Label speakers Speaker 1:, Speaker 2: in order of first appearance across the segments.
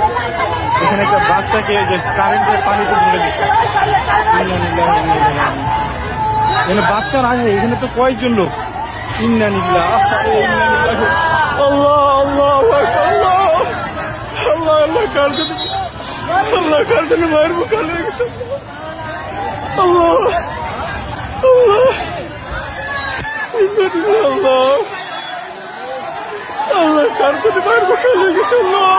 Speaker 1: এখানে একটা বাচ্চাকে যে কারেন্টের পানিতে ঢেলে দিচ্ছে। এখানে বাচ্চা না, এখানে তো কয়েকজন লোক। ইন্নানিল্লাহ, আল্লাহ আল্লাহ আল্লাহ আল্লাহ আল্লাহ, কার জন্য মায়ের মুখ কালো হয়ে গেছে। আল্লাহ আল্লাহ আল্লাহ আল্লাহ, কার জন্য মায়ের মুখ কালো হয়ে গেছে। আল্লাহ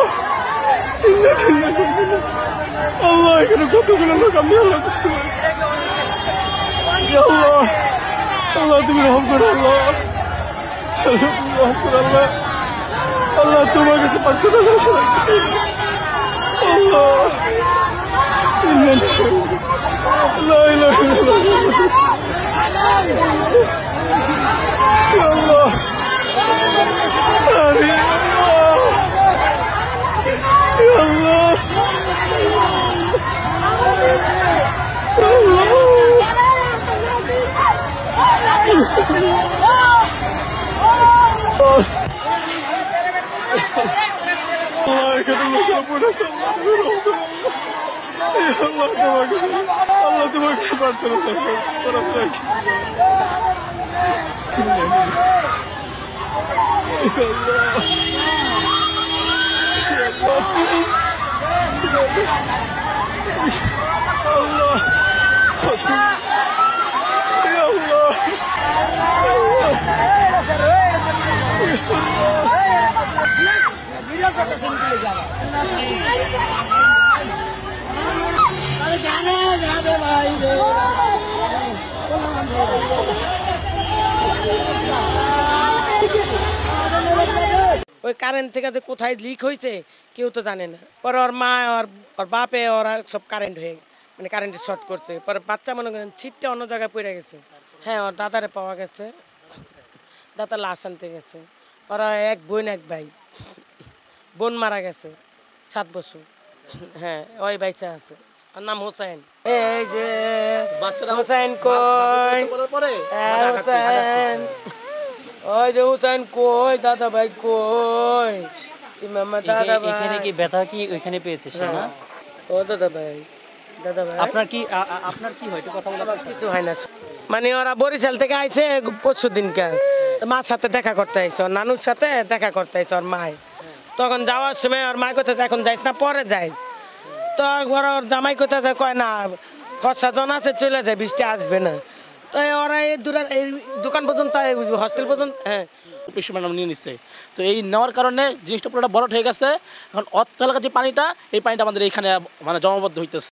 Speaker 1: আল্লাহ, এখানে কতগুলো লোক আমি আল্লাহ করছি। আল্লাহ আল্লাহ, তুমি রহম করো। আল্লাহ রহম করো। আল্লাহ আল্লাহ, তোমার কাছে 500 টাকা আল্লাহ। আল্লাহ আল্লাহ তোমাকে প্রার্থনা
Speaker 2: ওই কারেন্ট থেকে যে কোথায় লিক হয়েছে কেউ তো জানে না। পরে ওর মা ওর বাপে ওরা সব কারেন্ট হয়ে মানে কারেন্টে শর্ট করছে। পরে বাচ্চা মনে করেন ছিটটা অন্য জায়গায় পড়ে গেছে। হ্যাঁ, ওর দাদারে পাওয়া গেছে, দাদার লাশ আনতে গেছে। ওরা এক বোন এক ভাই, বোন মারা গেছে 7 বছর। হ্যাঁ, ওই বাইচা আছে, ওর নাম হোসেন। এই যে হোসেন কই, হোসেন ওই যে হোসেন কই, দাদা ভাই কই, দাদা ভাই।
Speaker 3: এখানে কি ব্যথা কি ওইখানে পেয়েছে সে না?
Speaker 2: ও দাদা ভাই, দাদা ভাই।
Speaker 3: আপনার কি হয় কথা বলা?
Speaker 2: কিছু হয় না, মানে ওরা বরিশাল থেকে আইছে পরশু দিনকে, মার সাথে দেখা করতে আইছে, ওর নানুর সাথে দেখা করতে আইছে ওর মায়। তখন যাওয়ার সময় ওর মায় কোথায় এখন যাইস না, পরে যাই। তো ওর জামাই কোথায় কয় না, ফর্সা জন আছে চলে যায়, বৃষ্টি আসবে না। তো ওরা এই দোকান পর্যন্ত, হস্টেল পর্যন্ত, হ্যাঁ
Speaker 4: অফিস ম্যাডাম নিয়ে নিচ্ছে। তো এই নেওয়ার কারণে জিনিসটা পুরোটা বরট হয়ে গেছে। এখন অর্থ এলাকার যে পানিটা, এই পানিটা আমাদের এইখানে মানে জমাবদ্ধ হইতেছে।